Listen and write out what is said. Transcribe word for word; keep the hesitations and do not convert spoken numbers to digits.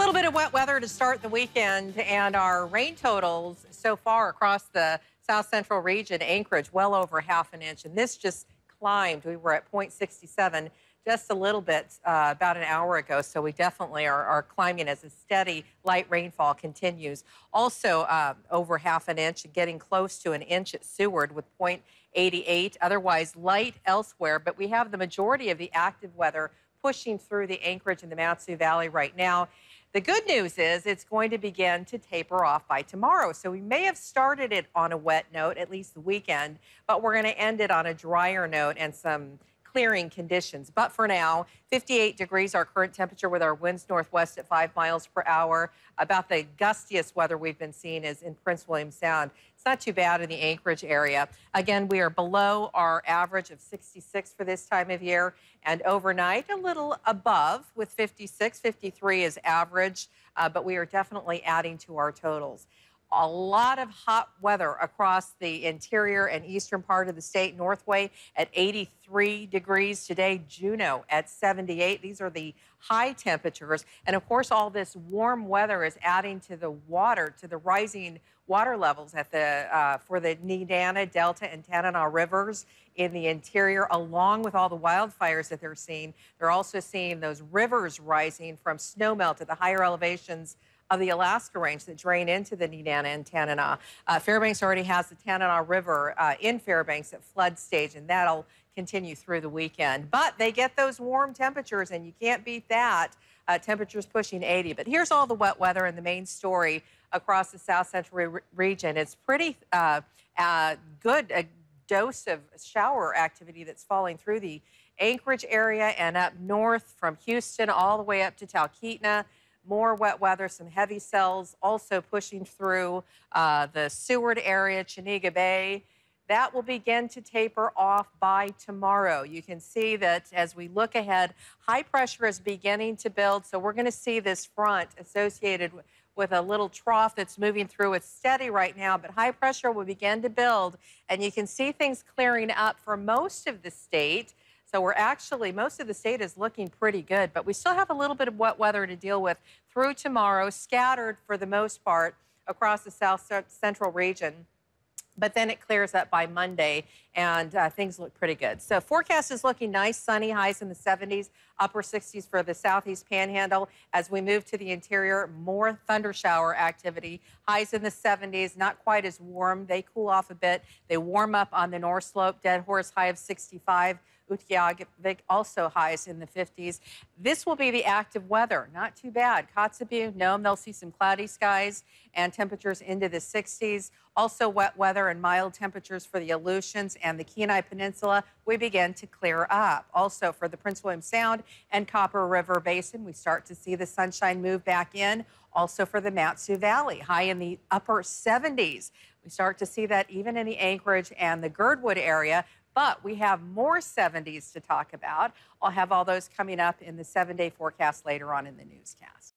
little bit of wet weather to start the weekend, and our rain totals so far across the south central region, Anchorage, well over half an inch. And this just climbed. We were at zero point six seven just a little bit uh, about an hour ago. So we definitely are, are climbing as a steady light rainfall continues. Also uh, over half an inch and getting close to an inch at Seward with zero point eight eight. Otherwise light elsewhere. But we have the majority of the active weather pushing through the Anchorage and the Mat-Su Valley right now. The good news is it's going to begin to taper off by tomorrow. So we may have started it on a wet note, at least the weekend, but we're going to end it on a drier note and some clearing conditions. But for now, fifty-eight degrees our current temperature with our winds northwest at five miles per hour. About the gustiest weather we've been seeing is in Prince William Sound. It's not too bad in the Anchorage area. Again, we are below our average of sixty-six for this time of year, and overnight a little above with fifty-six. fifty-three is average, uh, but we are definitely adding to our totals. A lot of hot weather across the interior and eastern part of the state. Northway at eighty-three degrees today. Juneau at seventy-eight. These are the high temperatures. And of course, all this warm weather is adding to the water, to the rising water levels at the uh, for the Nenana, Delta, and Tanana rivers in the interior, along with all the wildfires that they're seeing. They're also seeing those rivers rising from snowmelt at the higher elevations of the Alaska Range that drain into the Nenana and Tanana. Uh, Fairbanks already has the Tanana River uh, in Fairbanks at flood stage, and that'll continue through the weekend. But they get those warm temperatures, and you can't beat that. Uh, temperatures pushing eighty. But here's all the wet weather and the main story across the south central re region. It's pretty uh, uh, good, a dose of shower activity that's falling through the Anchorage area and up north from Houston all the way up to Talkeetna. More wet weather, some heavy cells also pushing through uh, the Seward area, Chenega Bay. That will begin to taper off by tomorrow. You can see that as we look ahead, high pressure is beginning to build. So we're going to see this front associated with a little trough that's moving through. It's steady right now, but high pressure will begin to build. And you can see things clearing up for most of the state. So we're actually, most of the state is looking pretty good, but we still have a little bit of wet weather to deal with through tomorrow, scattered for the most part across the south central region. But then it clears up by Monday, and uh, things look pretty good. So forecast is looking nice, sunny, highs in the seventies, upper sixties for the southeast panhandle. As we move to the interior, more thunder shower activity, highs in the seventies, not quite as warm. They cool off a bit. They warm up on the north slope, Dead Horse high of sixty-five. Utqiagvik also highs in the fifties. This will be the active weather. Not too bad. Kotzebue, Nome, they'll see some cloudy skies and temperatures into the sixties. Also wet weather and mild temperatures for the Aleutians and the Kenai Peninsula. We begin to clear up. Also for the Prince William Sound and Copper River Basin, we start to see the sunshine move back in. Also for the Mat-Su Valley, high in the upper seventies. We start to see that even in the Anchorage and the Girdwood area. But we have more seventies to talk about. I'll have all those coming up in the seven-day forecast later on in the newscast.